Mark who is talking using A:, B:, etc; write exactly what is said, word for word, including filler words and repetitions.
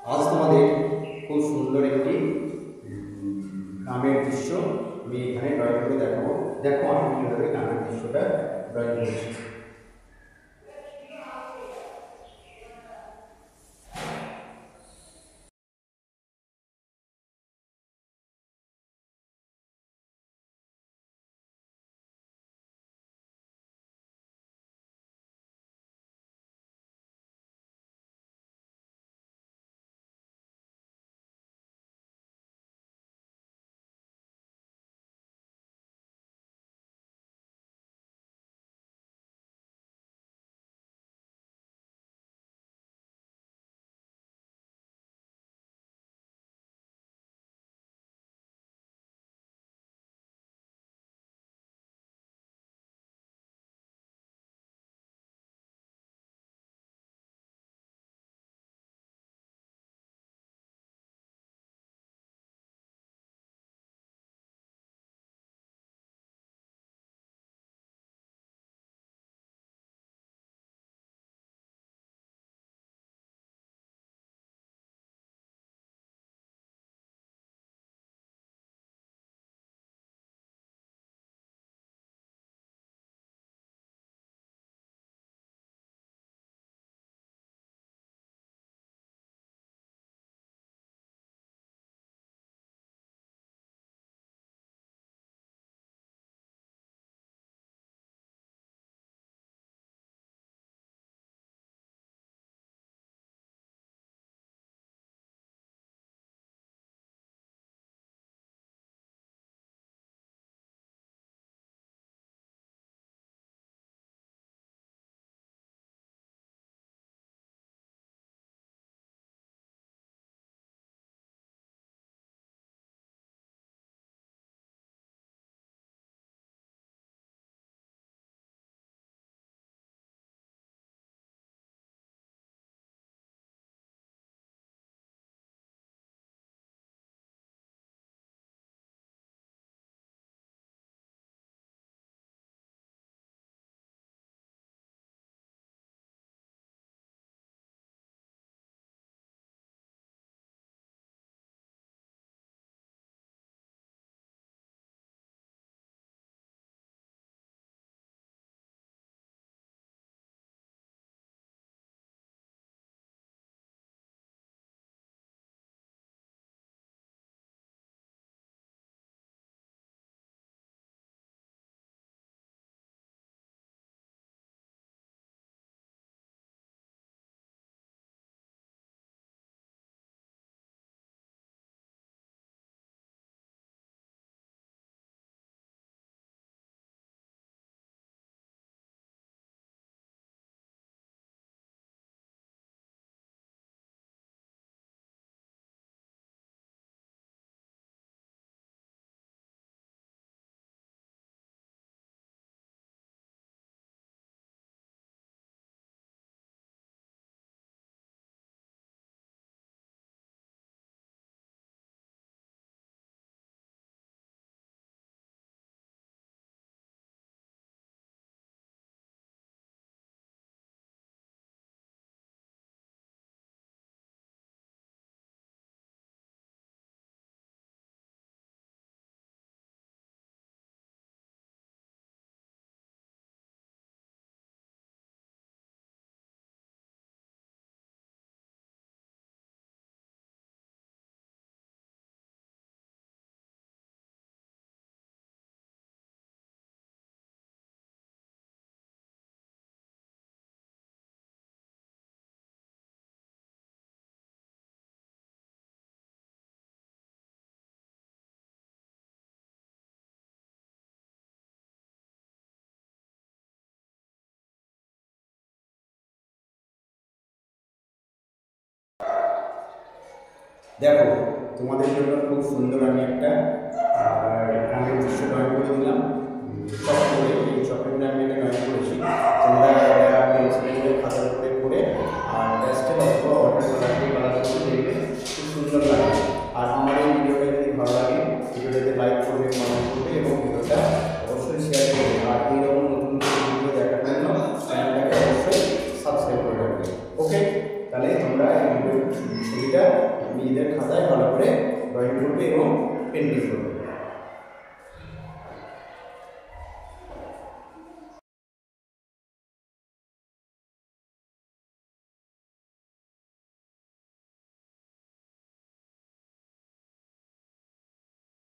A: আজ তোমাদের খুব সুন্দর একটি গ্রামের দৃশ্য আমি এখানে ড্রয়িং করে দেখাবো। দেখো আমি কীভাবে গ্রামের দৃশ্যটা ড্রয়িং করেছি। দেখো তোমাদের জন্য খুব সুন্দর আমি একটা গ্রামের দৃশ্য ড্রয়িং করে দিলাম। চক করে এই চকলেটটা আমি একটা ড্রয়িং করেছি। তোমরা পেন্সিল খাতার উপরে করে আর প্যাস্টেল অথবা ওয়াটার কালার দিয়ে কালার করে দেখবে খুব সুন্দর লাগে। আর আমার এই ভিডিওটা যদি ভালো লাগে ভিডিওটাতে লাইক করবে, কমেন্ট করবে এবং ভিডিওটা অবশ্যই শেয়ার করবে। আর এইরকম নতুন নতুন ভিডিও দেখার জন্য চ্যানেলটাকে অবশ্যই সাবস্ক্রাইব করে রাখবে। ওকে, তাহলে তোমরা এই ভিডিও ছবিটা নিজেদের খাতায় ভালো করে ড্রয়িং করবে এবং পেন্টিং করবে।